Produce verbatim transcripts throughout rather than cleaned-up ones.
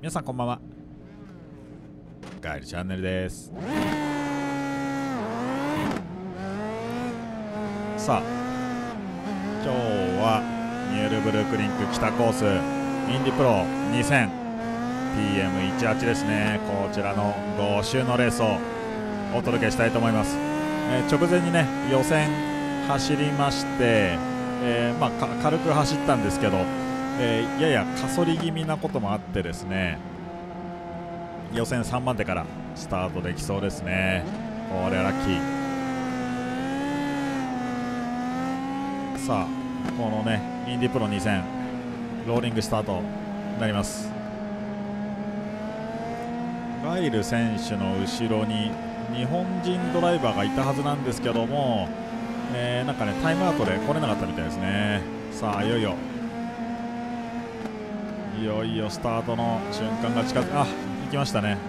皆さんこんばんは。ガエルチャンネルです。さあ今日はニュールブルクリンク北コースインディプロ にせんピーエムじゅうはち ですね。こちらのご周のレースをお届けしたいと思います。えー、直前にね予選走りまして、えーまあ、軽く走ったんですけど、えー、ややかそり気味なこともあってですね、予選さんばん手からスタートできそうですね。これはラッキー。さあこのねインディプロにせんローリングスタートになります。ガイル選手の後ろに日本人ドライバーがいたはずなんですけども、えー、なんかねタイムアウトで来れなかったみたいですね。さあいよいよいよいよスタートの瞬間が近づく。あ、行きましたね。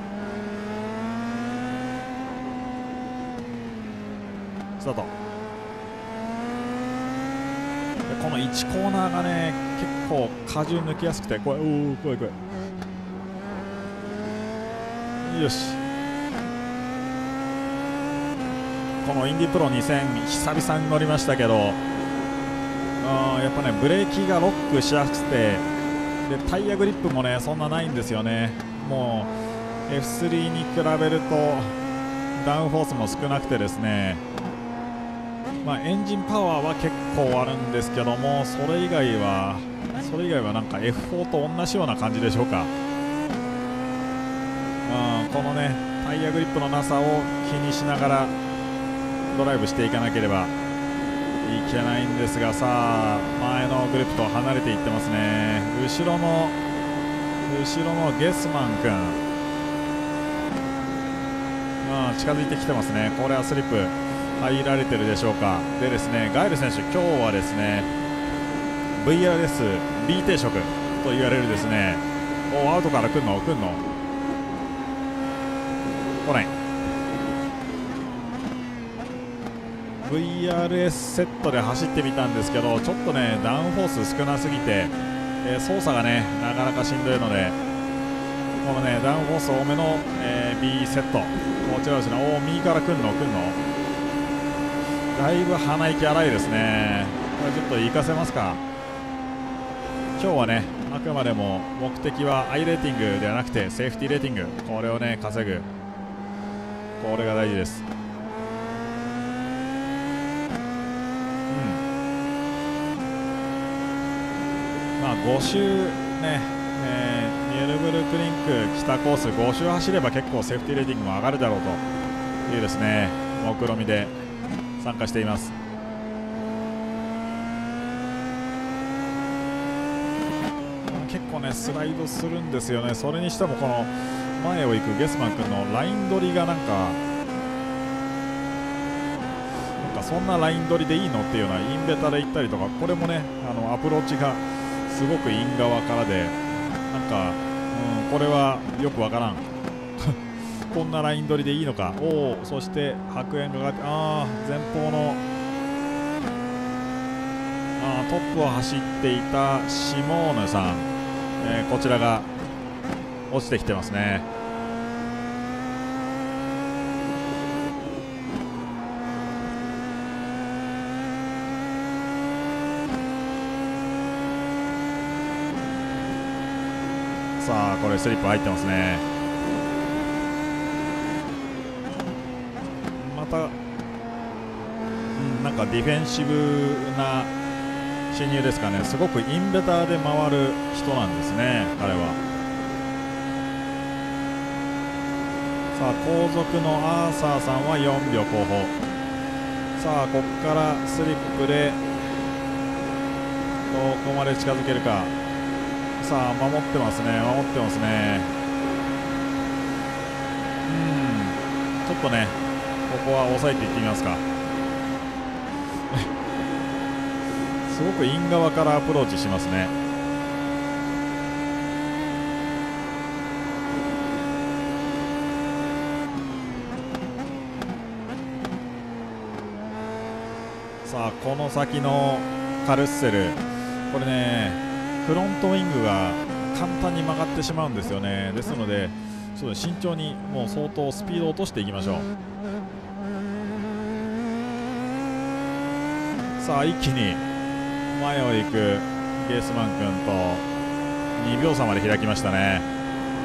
スタート。このいちコーナーがね結構荷重抜きやすくて怖い。おお怖い怖い。よし、このインディプロにせん久々に乗りましたけど、あやっぱねブレーキがロックしやすくて、でタイヤグリップもねそんなないんですよね。もう エフスリー に比べるとダウンフォースも少なくてですね、まあ、エンジンパワーは結構あるんですけども、それ以外はそれ以外はなんか エフフォー と同じような感じでしょうか。うん、このねタイヤグリップのなさを気にしながらドライブしていかなければいけないんですが、さあ前のグループと離れていってますね。後ろの後ろのゲスマン君、まあ、近づいてきてますね。これはスリップ入られてるでしょうか。でですねガイル選手、今日はですね ブイアールエス B 定食と言われるですね、おアウトから来るの来るの来ない ブイアールエス セットで走ってみたんですけど、ちょっとねダウンフォース少なすぎて、えー、操作がねなかなかしんどいので、このねダウンフォース多めの、えー、B セット、こちらですね。おお右から来るの来るのだいぶ鼻息荒いですね。これちょっと行かせますか。今日はねあくまでも目的はアイレーティングではなくてセーフティーレーティング、これをね稼ぐ、これが大事です。うん、まあご周ね、えー、ニュールブルクリンク北コースご周走れば結構セーフティーレーティングも上がるだろうというですね目論見で参加しています。結構ねスライドするんですよね。それにしてもこの前を行くゲスマン君のライン取りがなんかなんかそんなライン取りでいいのっていうようなインベタで行ったりとか、これもねあのアプローチがすごくイン側からでなんか、うん、これはよくわからんこんなライン取りでいいのか。おお、そして白煙が上がって、ああ前方のあトップを走っていたシモーヌさん、えー、こちらが落ちてきてますね。さあこれスリップ入ってますね。また、うん、なんかディフェンシブな進入ですかね。すごくインベターで回る人なんですね彼は。さあ後続のアーサーさんはよんびょう後方。さあここからスリップでどこまで近づけるか。さあ守ってますね守ってますね。うんちょっとねここは抑えていってみますかすごくイン側からアプローチしますね。さあこの先のカルッセル、これねフロントウィングが簡単に曲がってしまうんですよね。ですのでそうです、慎重にもう相当スピードを落としていきましょう。さあ一気に前を行くゲースマン君とにびょう差まで開きましたね。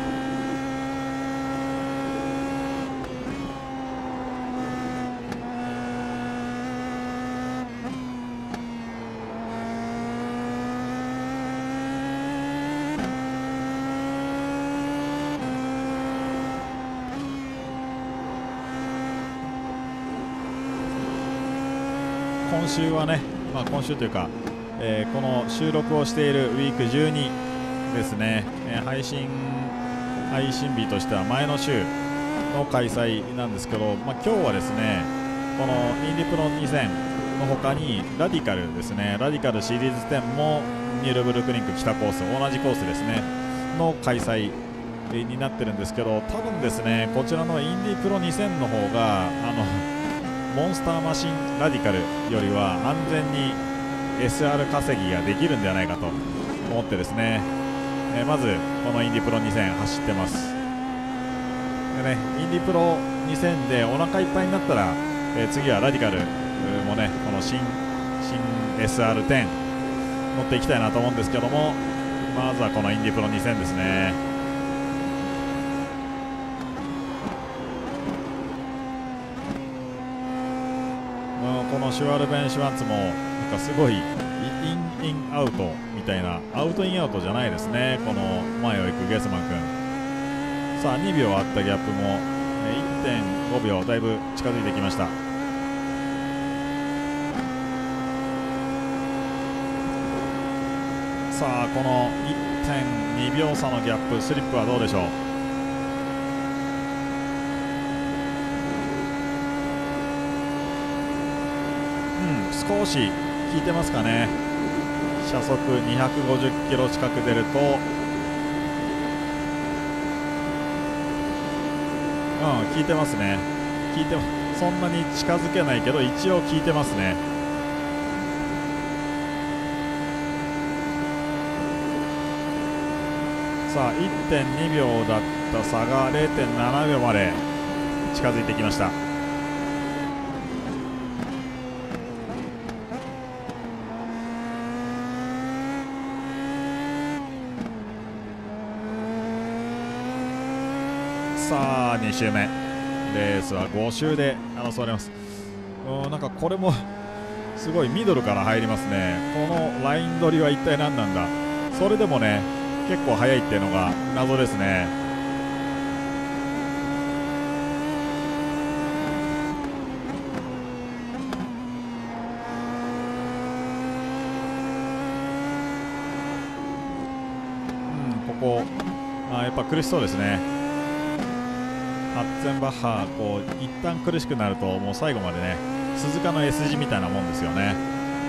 今週はね、まあ、今週というか、えー、この収録をしているウィークじゅうにですね、えー、配信配信日としては前の週の開催なんですけど、まあ、今日はですねこのインディプロにせんの他にラディカルですね、ラディカルシリーズじゅうもニュールブルクリンク北コース、同じコースですねの開催になってるんですけど、多分ですねこちらのインディプロにせんの方があのモンスターマシンラディカルよりは安全に エスアール 稼ぎができるんではないかと思ってですね、えー、まずこのインディプロにせん走ってます。でね、インディプロにせんでお腹いっぱいになったら、えー、次はラディカルもねこの新新 エスアールじゅう 乗っていきたいなと思うんですけども、まずはこのインディプロにせんですね。このシュワルベン・シュワンツもなんかすごいイン・イン・アウトみたいな、アウト・イン・アウトじゃないですね、この前を行くゲスマン君。さあにびょうあったギャップも いってんごびょうだいぶ近づいてきました。さあこの いってんにびょう差のギャップ、スリップはどうでしょう。少し効いてますかね。車速にひゃくごじゅっキロ近く出ると、うん、効いてますね。効いてそんなに近づけないけど一応効いてますね。さあ いってんにびょうだった差が れいてんななびょうまで近づいてきました。さあに周目、レースはご周で争われます。うん、なんかこれもすごいミドルから入りますね。このライン取りは一体何なんだ。それでもね結構速いっていうのが謎ですね。うん、ここあやっぱ苦しそうですね。ハッツェンバッハ、こう一旦苦しくなるともう最後までね鈴鹿の エス 字みたいなもんですよね。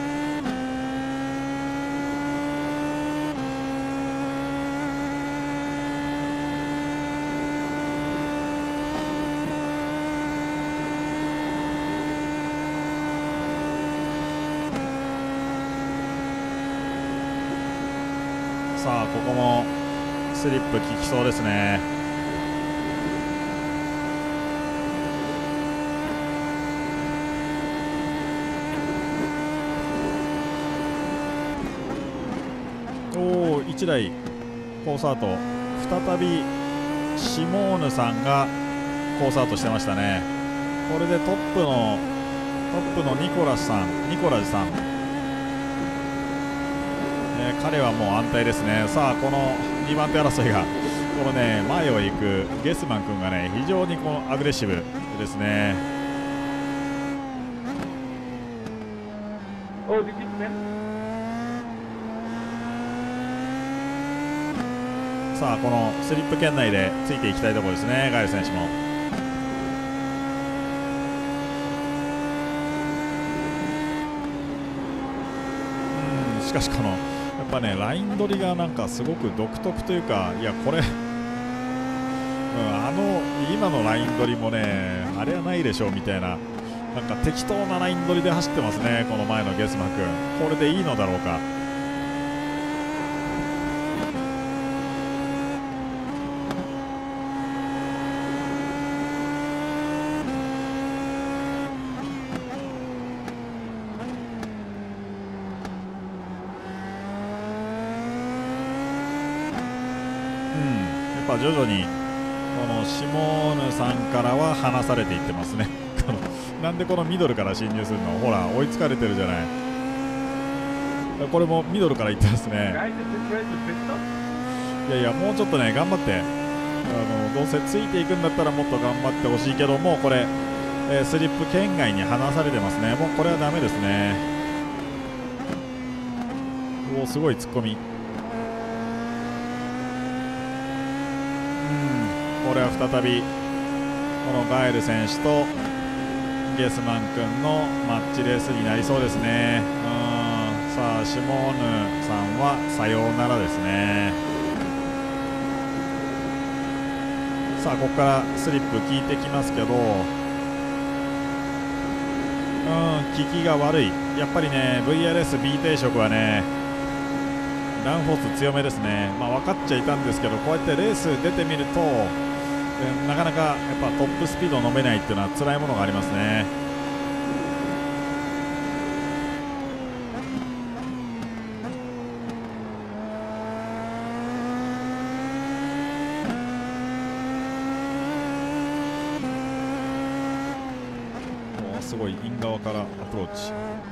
さあここもスリップ効きそうですね。おーいちだいコースアウト、再びシモーヌさんがコースアウトしてましたね。これでトップのトップのニコラスさんニコラジさん、えー、彼はもう安泰ですね。さあこのにばん手争いがこのね前を行くゲスマン君がね非常にこのアグレッシブですね。さあこのスリップ圏内でついていきたいところですね、ガイル選手も。うん、しかしこのやっぱねライン取りがなんかすごく独特というか、いやこれ、うん、あの今のライン取りもねあれはないでしょうみたいな、なんか適当なライン取りで走ってますね、この前のゲスマ君。これでいいのだろうか。 ぱ徐々にこのシモーヌさんからは離されていってますねこのなんでこのミドルから侵入するの、ほら追いつかれてるじゃない。これもミドルからいってますね。いやいや、もうちょっとね頑張って、あのどうせついていくんだったらもっと頑張ってほしいけども、これ、えー、スリップ圏外に離されてますね。もうこれはダメですね。おお、すごい突っ込み。これは再びこのガエル選手とゲスマン君のマッチレースになりそうですね。うん、さあシモーヌさんはさようならですね。さあここからスリップ効いてきますけど、うん、効きが悪い。やっぱりね ブイアールエス B 定食はねダウンフォース強めですね。まあ分かっちゃいたんですけど、こうやってレース出てみるとなかなかやっぱトップスピード飲めないっていうのは辛いものがありますね。おー、すごいイン側からアプローチ。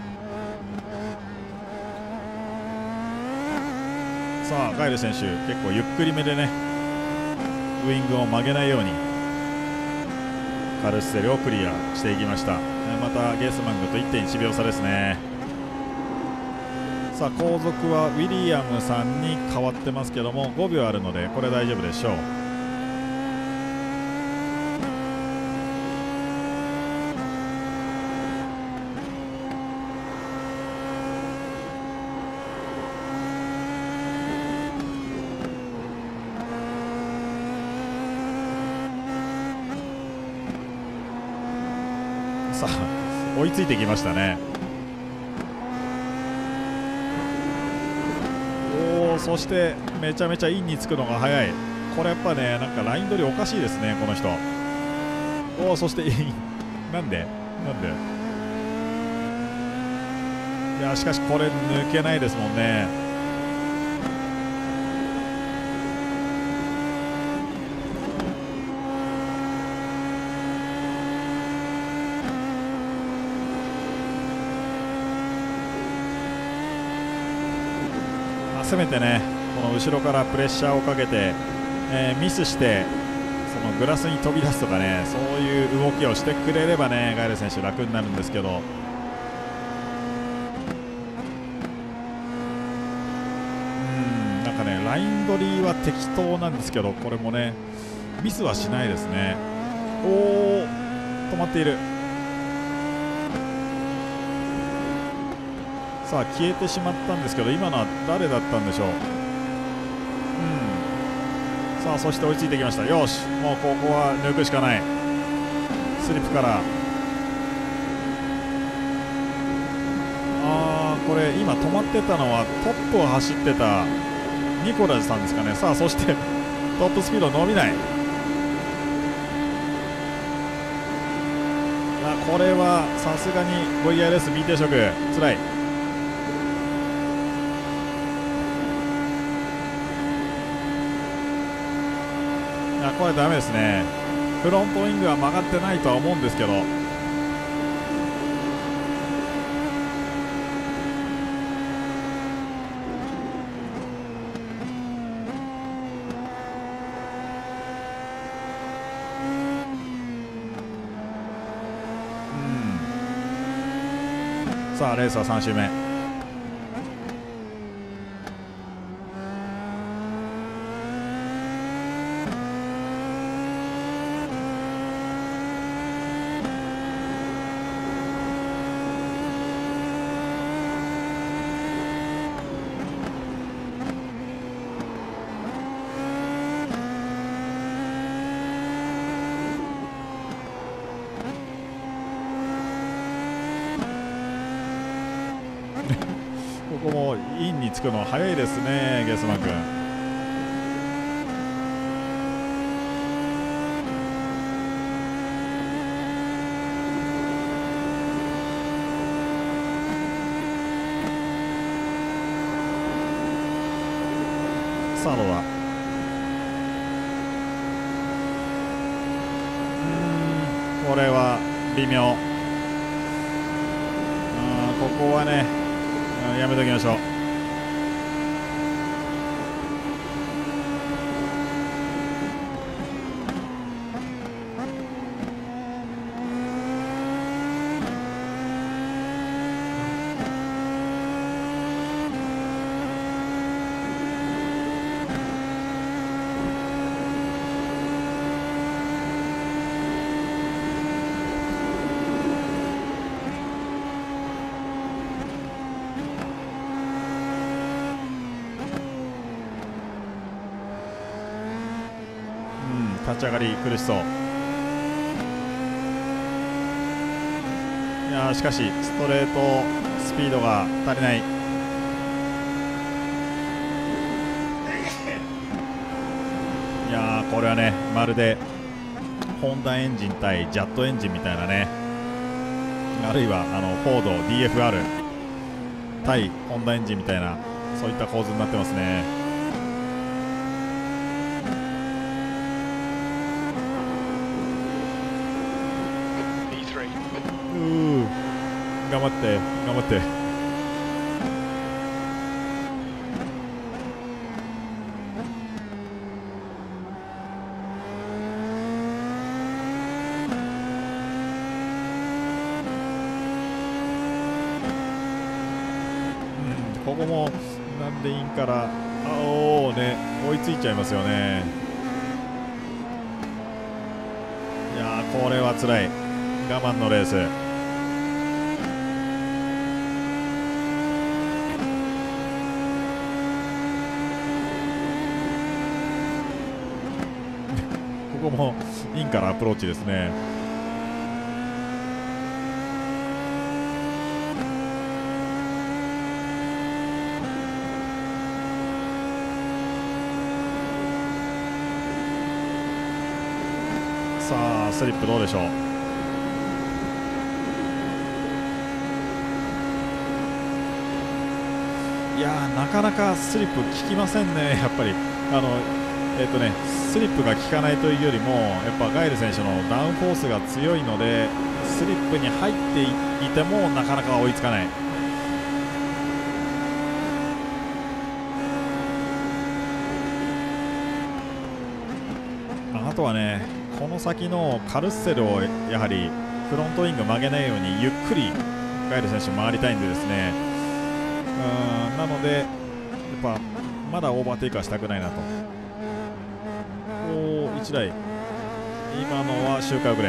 さあガイル選手結構ゆっくりめでねウイングを曲げないようにカルッセルをクリアしていきました。またゲースマングと いってんいち 秒差ですね。さあ後続はウィリアムさんに変わってますけどもごびょうあるのでこれ大丈夫でしょう。さあ追いついてきましたね。おお、そしてめちゃめちゃインにつくのが早い。これやっぱねなんかライン取りおかしいですねこの人。おお、そしてインなんでなんでいやしかしこれ抜けないですもんね。せめてねこの後ろからプレッシャーをかけて、えー、ミスしてそのグラスに飛び出すとかね、そういう動きをしてくれればねガイル選手楽になるんですけど、うんなんかねライン取りは適当なんですけど、これもねミスはしないですね。おお、止まっている。さあ消えてしまったんですけど今のは誰だったんでしょう。うん、さあそして追いついてきました。よし、もうここは抜くしかない。スリップからあーこれ今止まってたのはトップを走ってたニコラスさんですかね。さあそしてトップスピード伸びない。あこれはさすがに ブイアールエス B 定食つらい。これダメですね。フロントウイングは曲がってないとは思うんですけど、うんさあレースはさん周目。ここもインにつくの早いですねゲスマン君。さあどうだ。 これは微妙。ここはね、やめときましょう。立ち上がり苦しそう。いやしかしストレートスピードが足りない。いやこれはね、まるでホンダエンジン対ジャットエンジンみたいなね、あるいはあのフォード ディーエフアール 対ホンダエンジンみたいな、そういった構図になってますね。頑張って頑張って。うん、ここもなんでインから、あおーね、追いついちゃいますよね。いやーこれはつらい我慢のレース。ここもインからアプローチですね。さあスリップどうでしょう。いやーなかなかスリップ効きませんね。やっぱりあのえっとねスリップが効かないというよりも、やっぱガイル選手のダウンフォースが強いので、スリップに入っていてもなかなか追いつかない。あとはね、この先のカルッセルをやはりフロントウイング曲げないようにゆっくりガイル選手回りたいんでですね、うーんなのでやっぱまだオーバーテイクはしたくないなと。おーいちだい、今のは周回遅れ。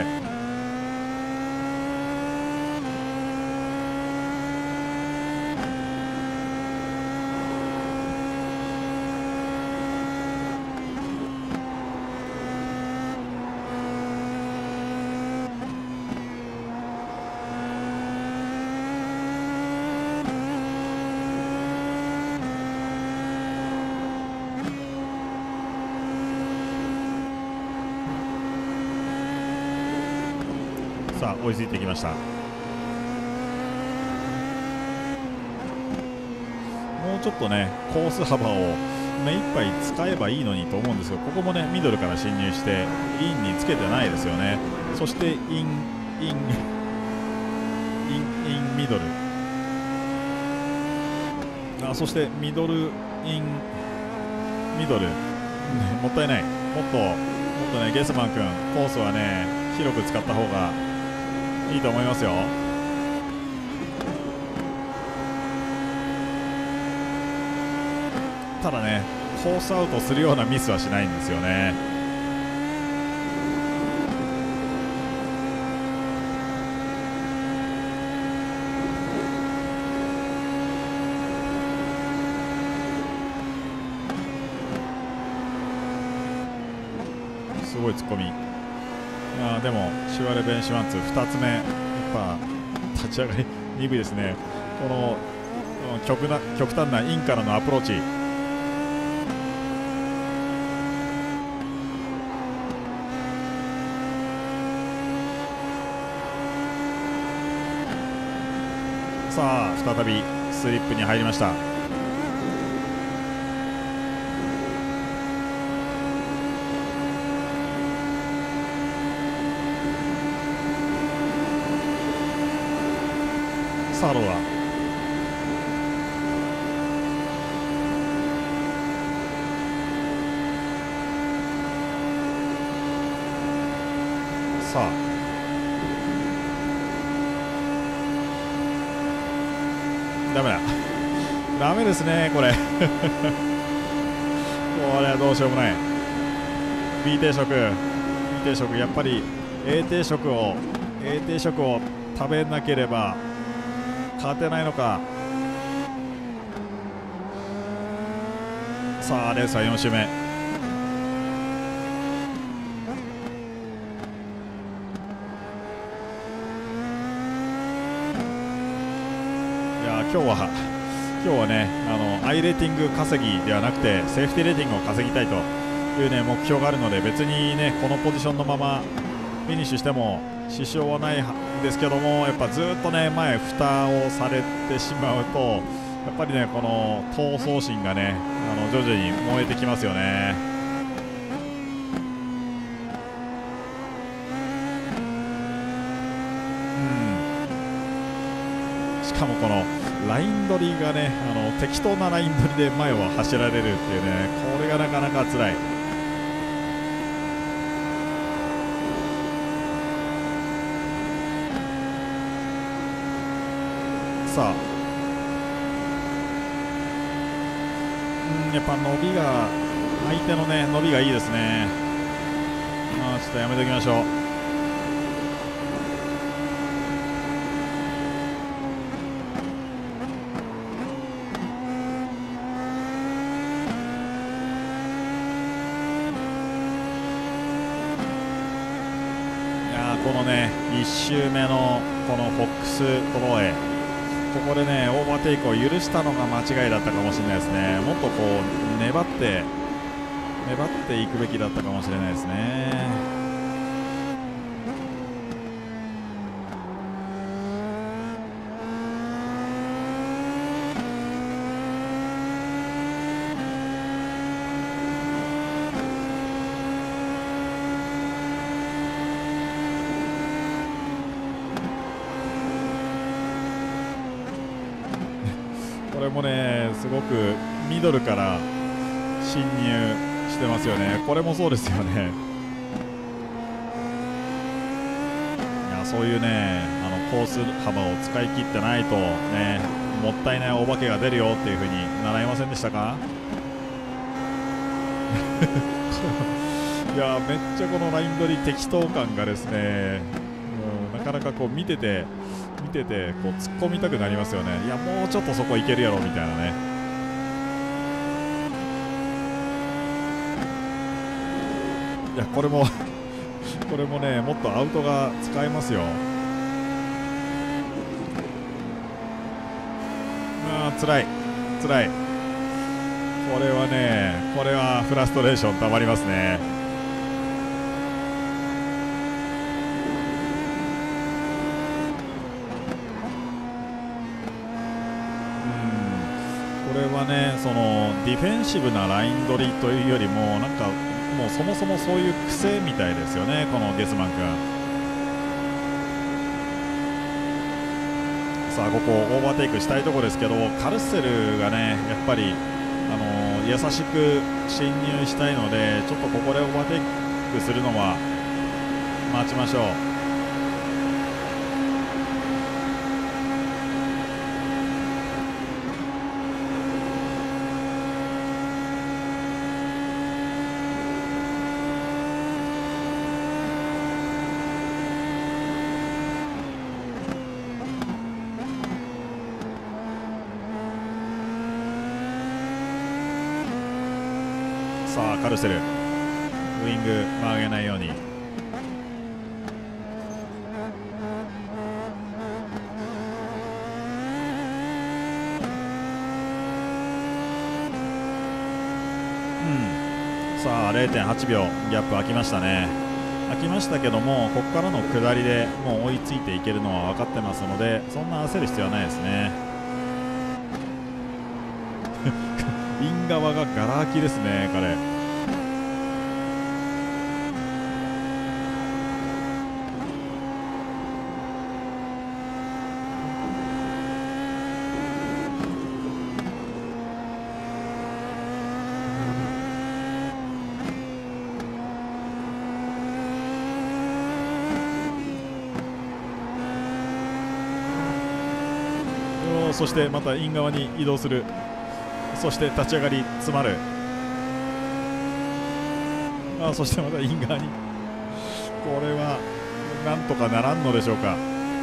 さあ追いついてきました。もうちょっとねコース幅を目いっぱい使えばいいのにと思うんですけど、ここもねミドルから侵入してインにつけてないですよね。そしてインインインインミドル、あそしてミドルインミドル、ね、もったいない。もっともっとねゲスマン君コースはね広く使った方がいいと思いますよ。ただねコースアウトするようなミスはしないんですよね。すごいツッコミ。あでもシュワレベンシュワンツーふたつめ、やっぱ立ち上がり鈍いですね。この極な極端なインからのアプローチ。さあ再びスリップに入りました。 さあどうだ。さあダメだダメですねこれこれはどうしようもない。 B 定食 B 定食やっぱり A 定食を A 定食を食べなければ勝てないのか。さあレースはよん周目。今日は今日はねあのアイレーティング稼ぎではなくてセーフティーレーティングを稼ぎたいというね目標があるので、別にねこのポジションのままフィニッシュしても支障はないんですけども、やっぱずっとね前蓋をされてしまうとやっぱりねこの闘争心がねあの徐々に燃えてきますよね。うんしかもこのライン取りがねあの適当なライン取りで前を走られるっていうね、これがなかなか辛い。さあうんやっぱ伸びが相手のね伸びがいいですね。あちょっとやめておきましょう。このねいち周目のこのフォックストローエ、ここでねオーバーテイクを許したのが間違いだったかもしれないですね。もっとこう粘って粘っていくべきだったかもしれないですね。これもねすごくミドルから侵入してますよね。これもそうですよね。いやそういうねあのコース幅を使い切ってないとねもったいないお化けが出るよっていう風に習いませんでしたか？いやめっちゃこのライン取り適当感がですね、うん、なかなかこう見てて見ててこう突っ込みたくなりますよね。いやもうちょっとそこいけるやろみたいなね。いやこれもこれもねもっとアウトが使えますよ。あーつらいつらい。これはねこれはフラストレーションたまりますね。これはねそのディフェンシブなライン取りというよりもなんかもうそもそもそういう癖みたいですよねこのゲスマン君。さあここオーバーテイクしたいところですけど、カルッセルがねやっぱり、あのー、優しく侵入したいのでちょっとここでオーバーテイクするのは待ちましょう。さあカルセルウイング曲げないように。うんさあ れいてんはちびょうギャップ空きましたね。空きましたけどもここからの下りでもう追いついていけるのは分かってますのでそんな焦る必要はないですね。イン側がガラ空きですね彼。 そしてまたイン側に移動する。そして立ち上がり詰まる。あそしてまたイン側に。これはなんとかならんのでしょうか。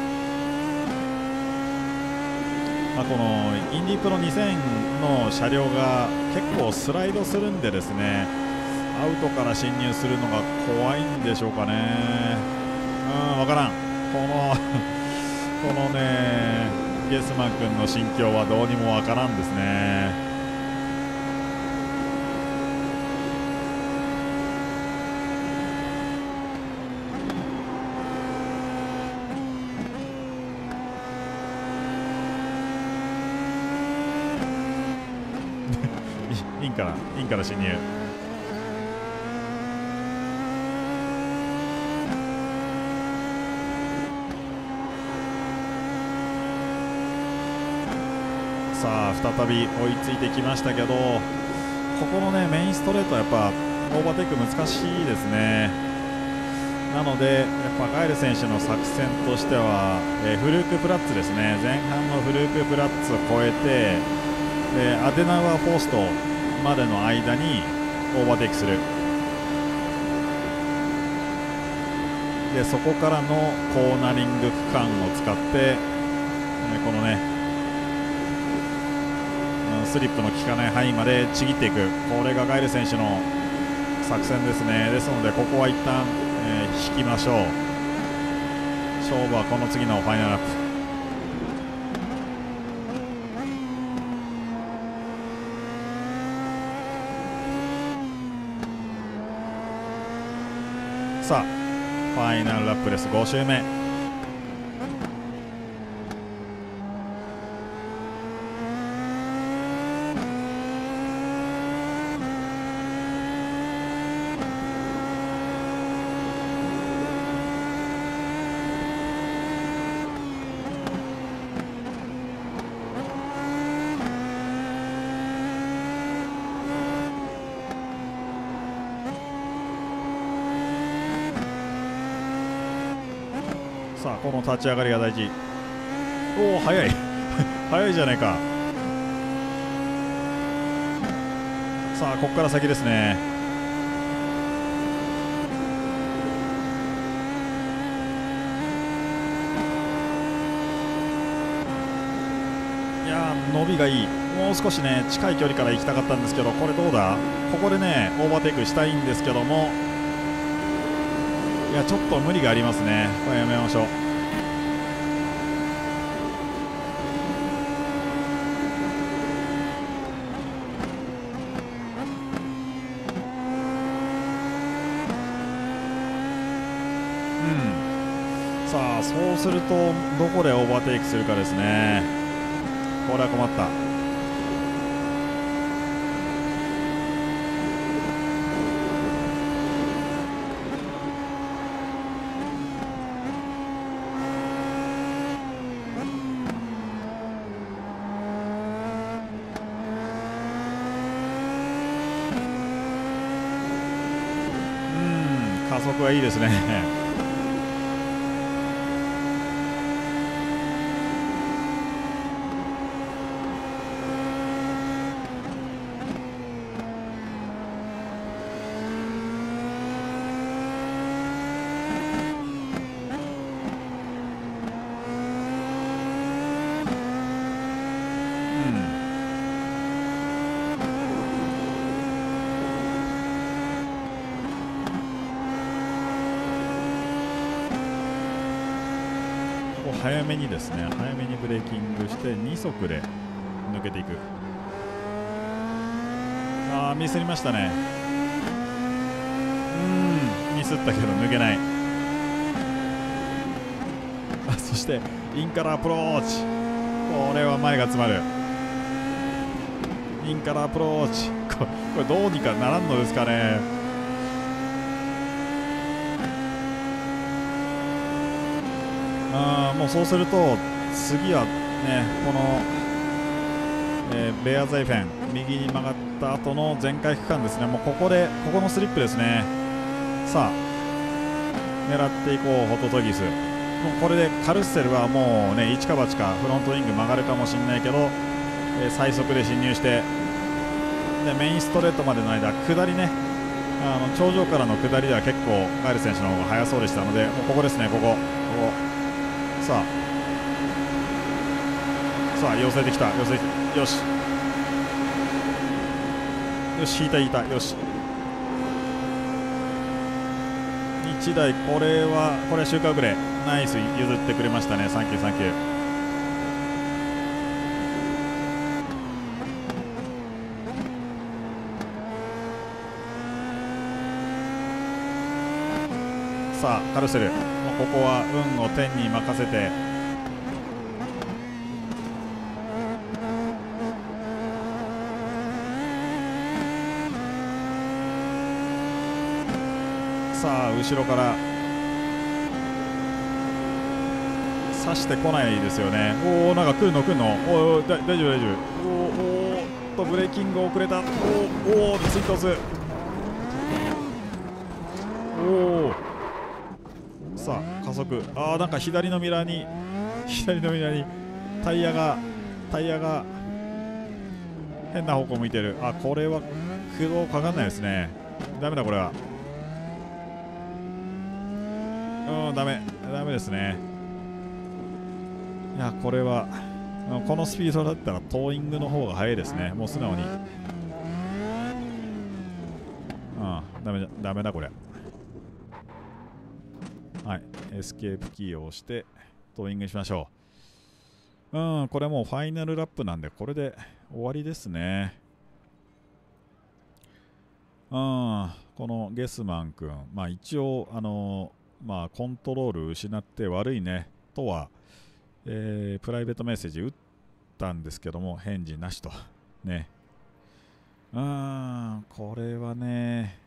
まあ、このインディプロにせんの車両が結構スライドするんでですね、アウトから進入するのが怖いんでしょうかね。うん、分からん。このこのねゲスマン君の心境はどうにも分からんですね。インからインから侵入。さあ再び追いついてきましたけど、ここのねメインストレートはやっぱオーバーテイク難しいですね。なのでやっぱガイル選手の作戦としては、えー、フルークプラッツですね、前半のフルークプラッツを越えて、でアデナウアーポストまでの間にオーバーテイクする。でそこからのコーナリング区間を使って、このねスリップの効かない範囲までちぎっていく。これがガイル選手の作戦ですね。ですのでここは一旦、えー、引きましょう。勝負はこの次のファイナルラップ。さあファイナルラップです。ご周目。さあこの立ち上がりが大事。おお早い早いじゃないか。さあここから先ですね。いやー伸びがいい。もう少しね近い距離から行きたかったんですけど、これどうだ。ここでねオーバーテイクしたいんですけども、いやちょっと無理がありますね。これやめましょう。さあそうするとどこでオーバーテイクするかですね。これは困った。うん加速はいいですね早めにですね、早めにブレーキングしてに速で抜けていく。あーミスりましたね。うーんミスったけど抜けない。あそしてインからアプローチ。これは前が詰まる。インからアプローチ。これどうにかならんのですかね。あもうそうすると次はねこの、えー、ベアザイフェン右に曲がった後の全開区間ですね。もうここでここのスリップですね。さあ狙っていこうホトトギス。 もうこれでカルッセルはもうね一か八かフロントウィング曲がるかもしれないけど、えー、最速で進入してでメインストレートまでの間下りねあの頂上からの下りでは結構ガイル選手の方が速そうでしたのでもうここですねここここさあさあ寄せてきた寄せてきたよしよし引いた引いたよしいちだいこれはこれは周回遅れナイス譲ってくれましたねサンキューサンキューさあカルセルここは運を天に任せてさあ後ろから刺してこないですよね。おおなんか来るの来るのおお大丈夫大丈夫おおおっとブレーキング遅れたおおお追突おおさあ加速ああなんか左のミラーに左のミラーにタイヤがタイヤが変な方向向いてるあこれは駆動かかんないですねダメだこれはうんダメダメですねいやこれはこのスピードだったらトーイングの方が速いですねもう素直にああダメだダメだこれはいエスケープキーを押してトーイングにしましょううんこれもうファイナルラップなんでこれで終わりですねうんこのゲスマン君まあ一応あのまあコントロール失って悪いねとはえー、プライベートメッセージ打ったんですけども返事なしとねうーんこれはね、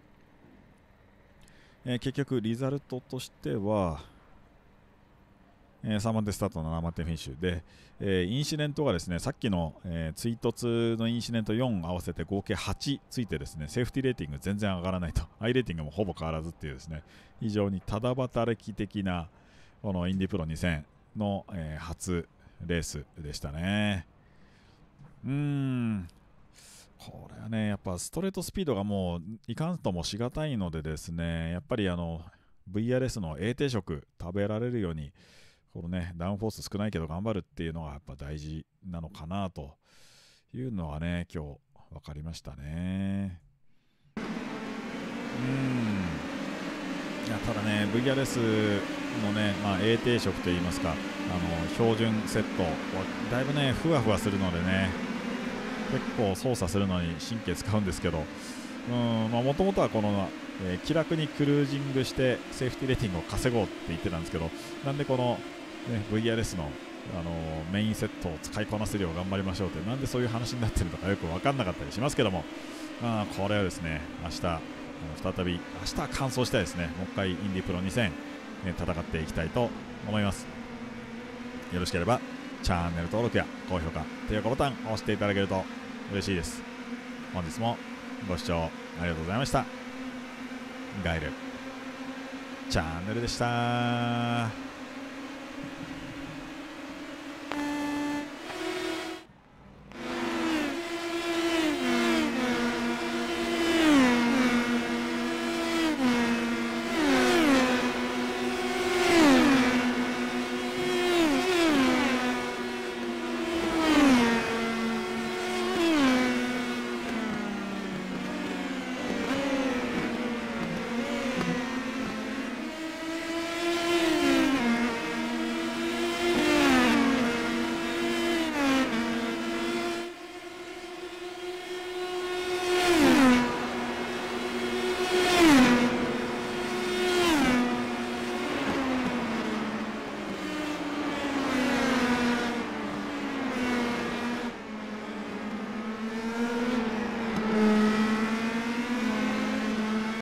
えー、結局リザルトとしては、えー、さんばん手スタートのななばん手フィニッシュで、えー、インシデントがですねさっきの、えー、追突のインシデントよん合わせて合計はちついてですねセーフティーレーティング全然上がらないとアイレーティングもほぼ変わらずっていうですね非常にただ働き的なこのインディプロにせんの、えー、初レースでしたねうーんこれはねやっぱストレートスピードがもういかんともしがたいのでですねやっぱりあの ブイアールエス の A 定食食べられるようにこのねダウンフォース少ないけど頑張るっていうのがやっぱ大事なのかなというのはね今日分かりましたねうーんいやただね ブイアールエス のね、まあ、A 定食といいますかあの標準セットはだいぶねふわふわするのでね結構操作するのに神経使うんですけどもともとはこの、えー、気楽にクルージングしてセーフティーレーティングを稼ごうって言ってたんですけどなんでこの、ね、ブイアールエス の、あのー、メインセットを使いこなせるよう頑張りましょうってなんでそういう話になってるのかよく分かんなかったりしますけどもあこれはですね明日再び明日は完走したいですねもう一回インディプロにせん、ね、戦っていきたいと思いますよろしければチャンネル登録や高評価低評価ボタンを押していただけると嬉しいです本日もご視聴ありがとうございましたガイルチャンネルでした。